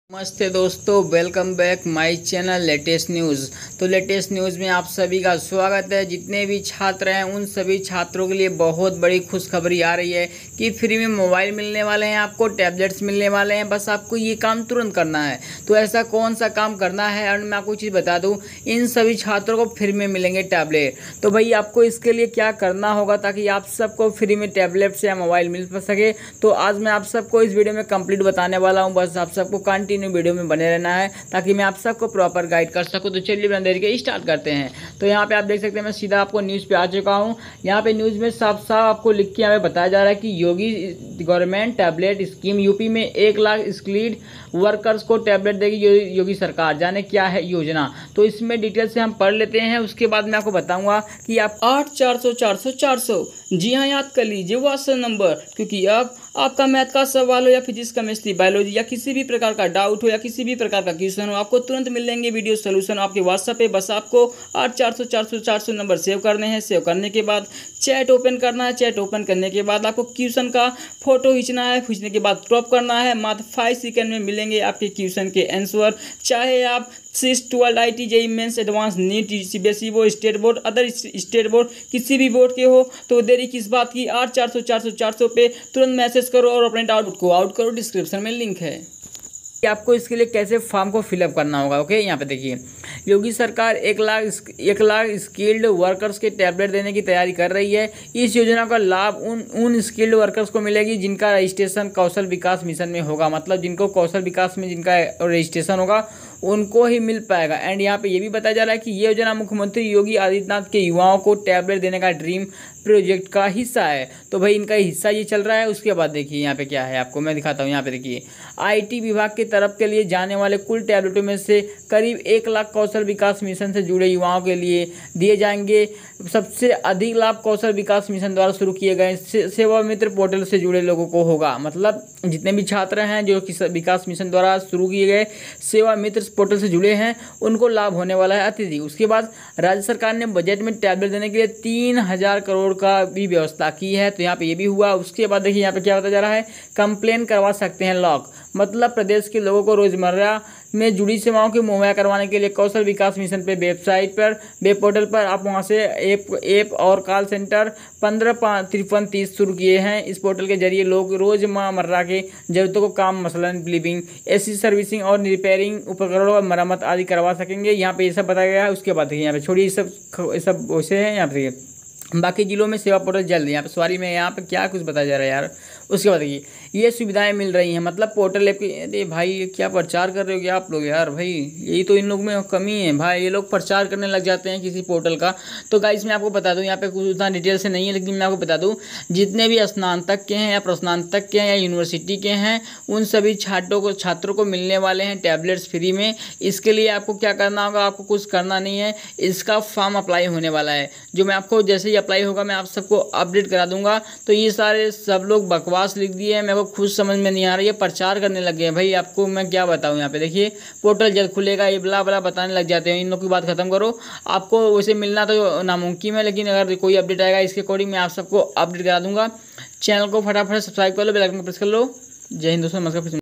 नमस्ते दोस्तों, welcome back my channel latest news. तो लेटेस्ट न्यूज़ में आप सभी का स्वागत है। जितने भी छात्र हैं उन सभी छात्रों के लिए बहुत बड़ी खुशखबरी आ रही है कि फ्री में मोबाइल मिलने वाले हैं, आपको टैबलेट्स मिलने वाले हैं। बस आपको ये काम तुरंत करना है। तो ऐसा कौन सा काम करना है, और मैं आपको चीज़ बता दूँ, इन सभी छात्रों को फ्री में मिलेंगे टैबलेट। तो भाई आपको इसके लिए क्या करना होगा ताकि आप सबको फ्री में टैबलेट्स या मोबाइल मिल सके। तो आज मैं आप सबको इस वीडियो में कंप्लीट बताने वाला हूँ। बस आप सबको कंटिन्यू वीडियो में बने रहना है ताकि मैं आप सबको प्रॉपर गाइड कर सकूं। तो चलिए बिना देरी के स्टार्ट करते हैं। तो यहाँ पे आप देख सकते हैं मैं सीधा आपको न्यूज़ पे आ चुका हूँ। यहाँ पे न्यूज़ में साफ साफ आपको लिख के यहाँ पे बताया जा रहा है कि Yogi government tablet scheme, UP में 1 लाख स्किल्ड वर्कर्स को टैबलेट देगी योगी सरकार। जाने क्या है योजना, तो इसमें डिटेल से हम पढ़ लेते हैं। उसके बाद मैं आपको बताऊंगा कि आप 8 400 400 400 जी हाँ याद कर लीजिए व्हाट्सएप नंबर, क्योंकि अब आपका मैथ का सवाल हो या फिजिक्स, केमिस्ट्री, बायोलॉजी या किसी भी प्रकार का डाउट हो या किसी भी प्रकार का क्वेश्चन हो, आपको तुरंत मिलेंगे वीडियो सोल्यूशन आपके व्हाट्सएप पे। बस आपको 8 400 400 400 नंबर सेव करने हैं। सेव करने के बाद चैट ओपन करना है। चैट ओपन करने के बाद आपको क्वेश्चन का फोटो खींचना है। खींचने के बाद क्रॉप करना है। मात्र 5 सेकंड में मिलेंगे आपके क्वेश्चन के आंसर। चाहे आप 6 12 IT JEE mains advance NEET CBSE board, state board, other state board, किसी भी बोर्ड के हो, तो देरी किस बात की। 8 400 400 400 पे तुरंत मैसेज करो और अपने डाउट को आउट करो। डिस्क्रिप्शन में लिंक है कि आपको इसके लिए कैसे फॉर्म को फिलअप करना होगा। ओके, यहाँ पे देखिए योगी सरकार 1 लाख स्किल्ड वर्कर्स के टैबलेट देने की तैयारी कर रही है। इस योजना का लाभ उन स्किल्ड वर्कर्स को मिलेगी जिनका रजिस्ट्रेशन कौशल विकास मिशन में होगा। मतलब जिनको कौशल विकास में जिनका रजिस्ट्रेशन होगा उनको ही मिल पाएगा। एंड यहाँ पे ये भी बताया जा रहा है कि ये योजना मुख्यमंत्री योगी आदित्यनाथ के युवाओं को टैबलेट देने का ड्रीम प्रोजेक्ट का हिस्सा है। तो भाई इनका हिस्सा ये चल रहा है। उसके बाद देखिए यहाँ पे क्या है, आपको मैं दिखाता हूँ। यहाँ पे देखिए IT विभाग की तरफ के लिए जाने वाले कुल टैबलेटों में से करीब 1 लाख कौशल विकास मिशन से जुड़े युवाओं के लिए दिए जाएंगे। सबसे अधिक लाभ कौशल विकास मिशन द्वारा शुरू किए गए सेवा मित्र पोर्टल से जुड़े लोगों को होगा। मतलब जितने भी छात्र हैं जो विकास मिशन द्वारा शुरू किए गए सेवा मित्र पोर्टल से जुड़े हैं उनको लाभ होने वाला है अत्यधिक। उसके बाद राज्य सरकार ने बजट में टैबलेट देने के लिए 3000 करोड़ का भी व्यवस्था की है। तो यहाँ पे ये भी हुआ। उसके बाद देखिए यहाँ पे क्या बताया जा रहा है, कंप्लेन करवा सकते हैं लॉक। मतलब प्रदेश के लोगों को रोजमर्रा में जुड़ी सेवाओं की मुहैया करवाने के लिए कौशल विकास मिशन पे वेबसाइट पर वेब पोर्टल पर आप वहां से ऐप और कॉल सेंटर 155330 शुरू किए हैं। इस पोर्टल के जरिए लोग रोजमर्रा के जरूरतों को काम मसलन लिविंग, AC सर्विसिंग और रिपेयरिंग, उपकरणों और मरम्मत आदि करवा सकेंगे। यहाँ पे ये सब बताया गया है। उसके बाद देखिए यहाँ पे छोड़िए ये सब वैसे हैं। यहाँ पे बाकी जिलों में सेवा पोर्टल जल्द, यहाँ पे सॉरी में यहाँ पे क्या कुछ बताया जा रहा है यार। उसके बाद देखिए ये सुविधाएं मिल रही हैं। मतलब पोर्टल ऐप की, अरे भाई क्या प्रचार कर रहे हो क्या आप लोग यार। भाई यही तो इन लोग में कमी है भाई, ये लोग प्रचार करने लग जाते हैं किसी पोर्टल का। तो गाइस मैं आपको बता दूं, यहाँ पे कुछ उतना डिटेल से नहीं है, लेकिन मैं आपको बता दूं जितने भी स्नातक के हैं या प्रस्नातक के हैं या यूनिवर्सिटी के हैं उन सभी छात्रों को मिलने वाले हैं टैबलेट्स फ्री में। इसके लिए आपको क्या करना होगा, आपको कुछ करना नहीं है। इसका फॉर्म अप्लाई होने वाला है, जो मैं आपको जैसे ही अप्लाई होगा मैं आप सबको अपडेट करा दूंगा। तो ये सारे सब लोग बकवास लिख दिए हैं, मेरे को खुद समझ में नहीं आ रही है, प्रचार करने लग गए हैं भाई। आपको मैं क्या बताऊं, यहाँ पे देखिए पोर्टल जल्द खुलेगा ये बला बला बताने लग जाते हैं। इन लोग की बात खत्म करो। आपको वैसे मिलना तो नामुमकिन है, लेकिन अगर कोई अपडेट आएगा इसके अकॉर्डिंग मैं आप सबको अपडेट करा दूंगा। चैनल को फटाफट सब्सक्राइब कर लो, बेल आइकन प्रेस कर लो। जय हिंद दोस्तों, नमस्कार।